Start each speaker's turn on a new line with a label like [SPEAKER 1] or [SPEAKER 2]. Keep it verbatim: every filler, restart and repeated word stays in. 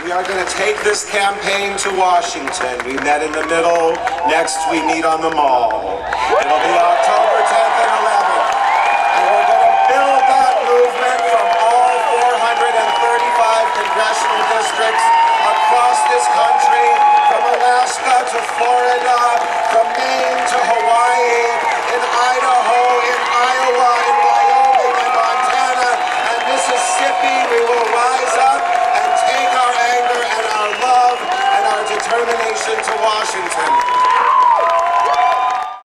[SPEAKER 1] we are going to take this campaign to Washington. We met in the middle. Next, we meet on the mall. It'll be our